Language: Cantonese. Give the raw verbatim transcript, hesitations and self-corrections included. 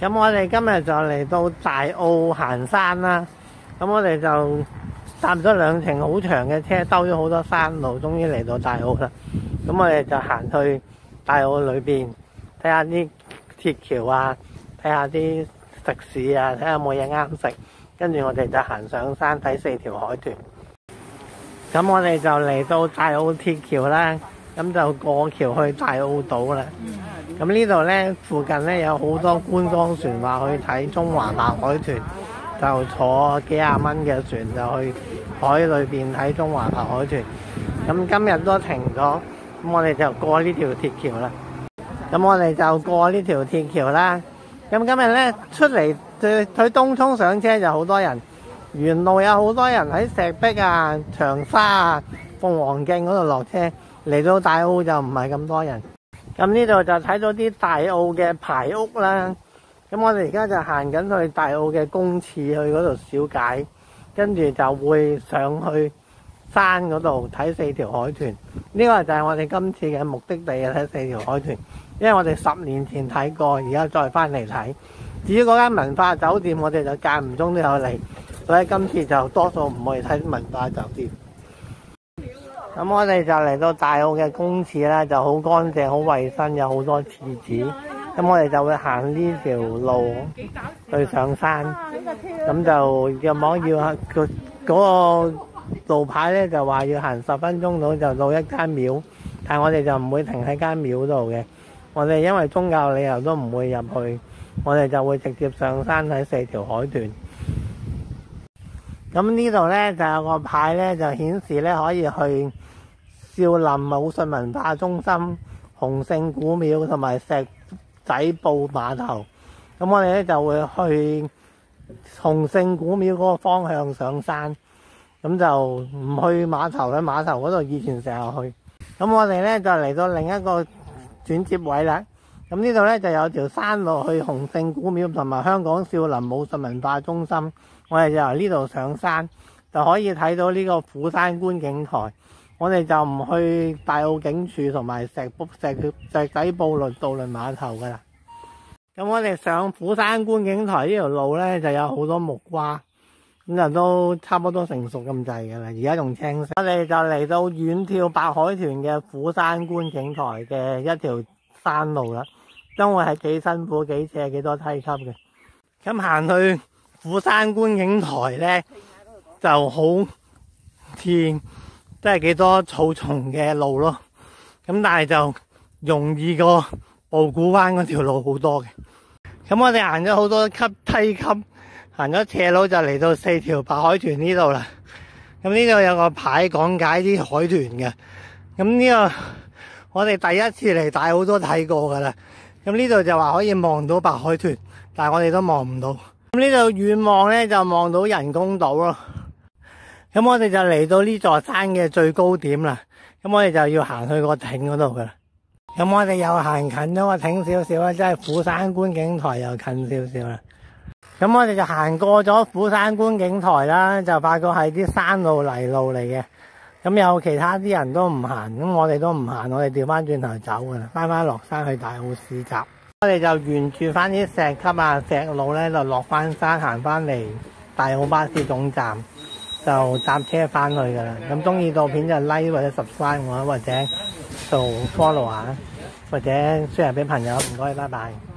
咁我哋今日就嚟到大澳行山啦。咁我哋就搭咗兩程好長嘅車，兜咗好多山路，終於嚟到大澳啦。咁我哋就行去大澳裏邊睇下啲鐵橋啊，睇下啲食肆啊，睇下有冇嘢啱食。跟住我哋就行上山睇四條海豚。咁我哋就嚟到大澳鐵橋啦，咁就過橋去大澳島啦。咁呢度呢，附近呢有好多觀光船話去睇中華白海豚，就坐幾廿蚊嘅船就去海裏邊睇中華白海豚。咁今日都停咗，咁我哋就過呢條鐵橋啦。咁我哋就過呢條鐵橋啦。咁今日呢，出嚟去去東涌上車就好多人，沿路有好多人喺石壁啊、長沙啊、鳳凰徑嗰度落車。嚟到大澳就唔係咁多人。咁呢度就睇到啲大澳嘅排屋啦。咁我哋而家就行緊去大澳嘅公廁去嗰度小解，跟住就會上去山嗰度睇四條海豚。呢個就係我哋今次嘅目的地啊，睇四條海豚。因為我哋十年前睇過，而家再翻嚟睇。至於嗰間文化酒店，我哋就間唔中都有嚟，所以今次就多數唔會睇文化酒店。咁我哋就嚟到大澳嘅公廁啦，就好乾淨、好衛生，有好多廁紙。咁我哋就會行呢條路去上山。咁就有網要嗰個路牌咧，就話要行十分鐘到就到一間廟，但係我哋就唔會停喺間廟度嘅。我哋因為宗教理由都唔會入去，我哋就會直接上山睇四條海豚。咁呢度咧就有個牌咧，就顯示咧可以去少林武術文化中心、洪聖古廟同埋石仔埔碼頭。咁我哋咧就會去洪聖古廟嗰個方向上山，咁就唔去碼頭咧。碼頭嗰度以前成日去。咁我哋咧就嚟到另一個轉接位啦。咁呢度咧就有條山路去洪聖古廟同埋香港少林武術文化中心。我哋就由呢度上山，就可以睇到呢個虎山觀景台。我哋就唔去大澳警署同埋石埔石石仔埔輪渡輪碼頭噶啦。咁我哋上虎山觀景台呢條路咧就有好多木瓜，咁就都差唔多成熟咁滯噶啦。而家仲青色。我哋就嚟到遠眺白海豚嘅虎山觀景台嘅一條山路啦，將會係幾辛苦、幾斜、幾多梯級嘅。咁行去虎山觀景台咧就好似即係幾多草叢嘅路咯，咁但係就容易過布谷灣嗰條路好多嘅。咁我哋行咗好多級梯級，行咗斜路就嚟到四條白海豚呢度啦。咁呢度有個牌講解啲海豚嘅。咁呢個我哋第一次嚟大澳都睇過噶啦。咁呢度就話可以望到白海豚，但係我哋都望唔到。咁呢度遠望咧就望到人工島咯。咁我哋就嚟到呢座山嘅最高點啦。咁我哋就要行去個艇嗰度噶啦。咁我哋又行近咗個艇少少啦，即係虎山觀景台又近少少啦。咁我哋就行過咗虎山觀景台啦，就發覺係啲山路泥路嚟嘅。咁有其他啲人都唔行，咁我哋都唔行，我哋調翻轉頭走噶啦，翻翻落山去大澳市集。我哋就沿住翻啲石級啊、石路咧，就落翻山行翻嚟大澳巴士總站。就搭車翻去噶啦。咁中意到片就 like 或者 subscribe 我，或者做 follow 啊，或者 share 俾朋友。唔該，拜拜。